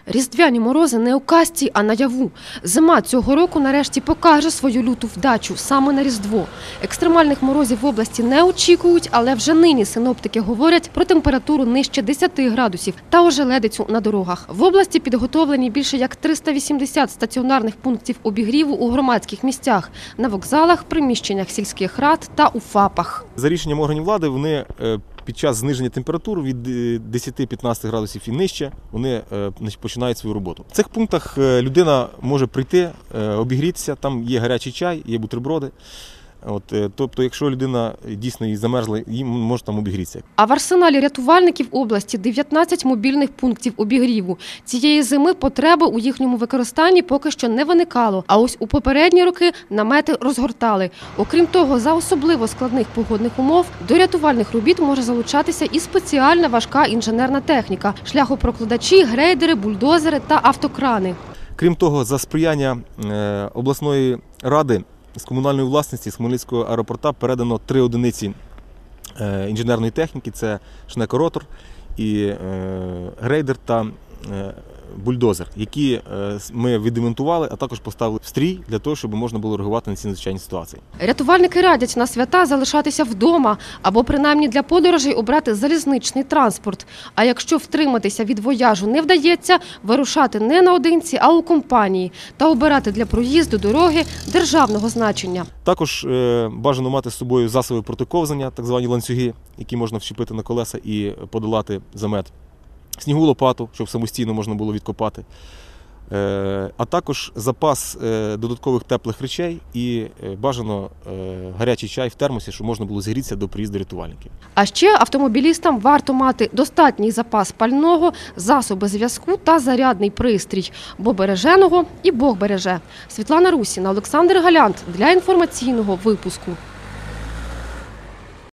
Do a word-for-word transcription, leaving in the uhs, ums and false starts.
Різдвяні морози не у казці, а наяву. Зима цього року нарешті покаже свою люту вдачу саме на Різдво. Екстремальних морозів в області не очікують, але вже нині синоптики говорять про температуру нижче десяти градусів та ожеледицю на дорогах. В області підготовлені більше як триста вісімдесят стаціонарних пунктів обігріву у громадських місцях, на вокзалах, приміщеннях сільських рад та у ФАПах. За рішенням органів влади вони під час зниження температури від десяти-п'ятнадцяти градусів і нижче вони починають свою роботу. В цих пунктах людина може прийти, обігрітися, там є гарячий чай, є бутерброди. От, тобто, якщо людина дійсно і замерзла, їм може там обігрітися. А в арсеналі рятувальників області дев'ятнадцять мобільних пунктів обігріву. Цієї зими потреби у їхньому використанні поки що не виникало. А ось у попередні роки намети розгортали. Окрім того, за особливо складних погодних умов до рятувальних робіт може залучатися і спеціальна важка інженерна техніка – шляхопрокладачі, грейдери, бульдозери та автокрани. Крім того, за сприяння обласної ради з комунальної власності з Хмельницького аеропорта передано три одиниці інженерної техніки – це шнекоротор, і грейдер та бульдозер, які ми відремонтували, а також поставили в стрій для того, щоб можна було реагувати на ці надзвичайні ситуації. Рятувальники радять на свята залишатися вдома або принаймні для подорожей обрати залізничний транспорт. А якщо втриматися від вояжу не вдається, вирушати не наодинці, а у компанії та обирати для проїзду дороги державного значення. Також бажано мати з собою засоби протиковзання, так звані ланцюги, які можна вчепити на колеса і подолати замет. Снігу лопату, щоб самостійно можна було відкопати, а також запас додаткових теплих речей і бажано гарячий чай в термосі, щоб можна було зігрітися до приїзду рятувальників. А ще автомобілістам варто мати достатній запас пального, засоби зв'язку та зарядний пристрій, бо береженого і Бог береже. Світлана Русіна, Олександр Галянт для інформаційного випуску.